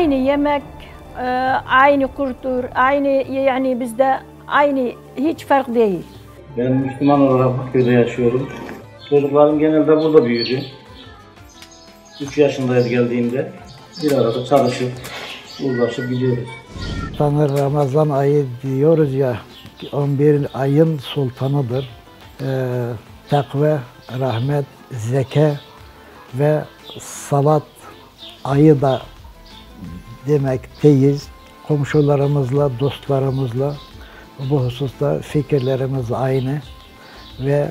aynı yemek, aynı kültür, aynı yani bizde aynı, hiç fark değil. Ben Müslüman olarak Bakır'da yaşıyorum. Çocuklarım genelde burada büyüdü. 3 yaşındaydı geldiğimde. Bir arada çalışıp, uğraşıp gidiyoruz. Ramazan ayı diyoruz ya, 11 ayın sultanıdır. Takva, rahmet, zeka ve salat ayı da demekteyiz. Komşularımızla, dostlarımızla bu hususta fikirlerimiz aynı ve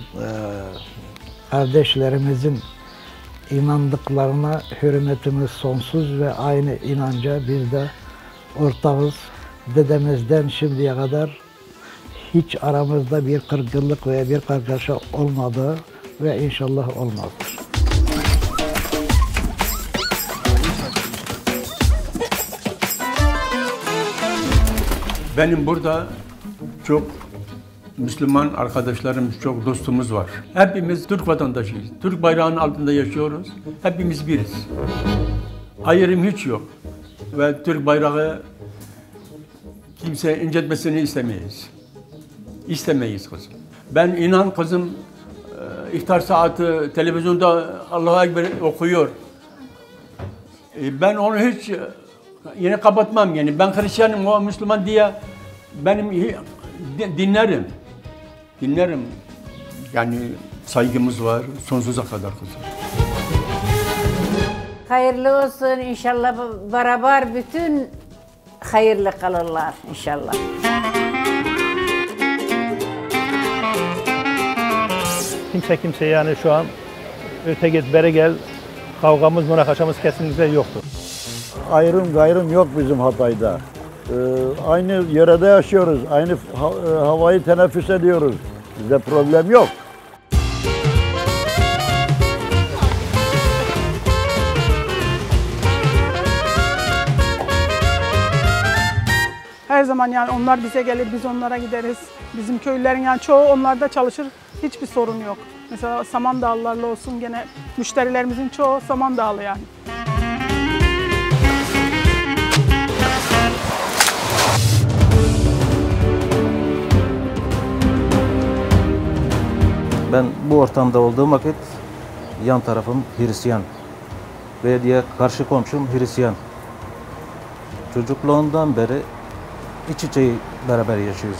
kardeşlerimizin inandıklarına hürmetimiz sonsuz ve aynı inanca biz de ortağız. Dedemizden şimdiye kadar hiç aramızda bir kırgınlık veya bir kargaşa olmadı ve inşallah olmazdır. Benim burada çok Müslüman arkadaşlarımız, çok dostumuz var. Hepimiz Türk vatandaşıyız. Türk bayrağının altında yaşıyoruz. Hepimiz biriz. Ayrım hiç yok. Ve Türk bayrağı kimse incitmesini istemeyiz. İstemeyiz kızım. Ben inan kızım iftar saati televizyonda Allahu Ekber okuyor. Ben onu hiç yine kapatmam yani. Ben Hristiyanım, o Müslüman diye benim dinlerim. Dinlerim. Yani saygımız var sonsuza kadar kızım. Hayırlı olsun inşallah, beraber bütün hayırlı kalırlar inşallah. Kimse yani şu an öte git beri gel, kavgamız, münakaşamız kesinlikle yoktur. Ayrım gayrım yok bizim Hatay'da. Aynı yörede yaşıyoruz, aynı havayı teneffüs ediyoruz. Bizde problem yok. Her zaman yani onlar bize gelir, biz onlara gideriz. Bizim köylülerin yani çoğu onlarda çalışır, hiçbir sorun yok. Mesela Samandağlılarla olsun gene müşterilerimizin çoğu Samandağlı yani. Ben bu ortamda olduğum vakit yan tarafım Hristiyan ve diye karşı komşum Hristiyan. Çocukluğundan beri iç içe beraber yaşıyoruz.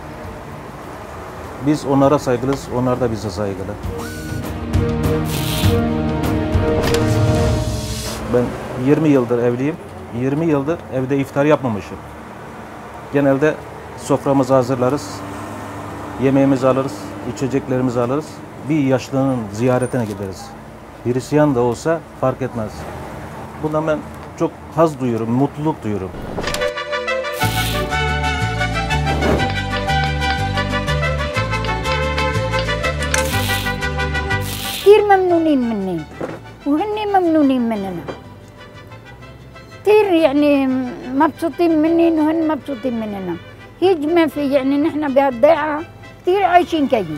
Biz onlara saygılıyız, onlar da bize saygılı. Ben 20 yıldır evliyim. 20 yıldır evde iftar yapmamışım. Genelde soframızı hazırlarız, yemeğimizi alırız, içeceklerimizi alırız. Bir yaşlının ziyaretine gideriz. Hristiyan da olsa fark etmez. Bundan ben çok haz duyuyorum, mutluluk duyuyorum. كثير ممنونين مني وهن ممنونين مننا. كثير يعني مبسوطين مني وهن مبسوطين مننا. هيج ما في يعني نحن بهالضيعة كثير عايشين كيف.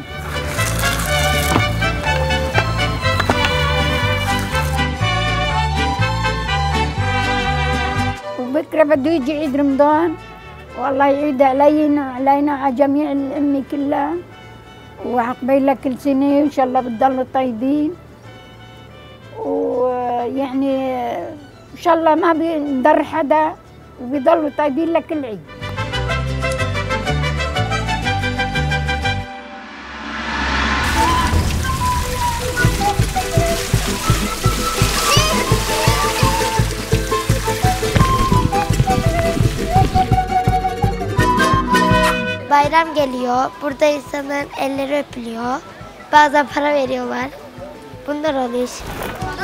وبكرة بده يجي عيد رمضان والله يعيد علينا على جميع الأمة كلها. وعقبالها كل سنة إن شاء الله بتضلوا طيبين ويعني إن شاء الله ما بنضر حدا وبيضلوا طيبين لكل عيد. Bayram geliyor. Burada insanların elleri öpülüyor. Bazen para veriyorlar. Bunlar oluyor.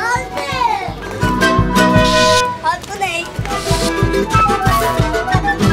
Anne! Adı ne?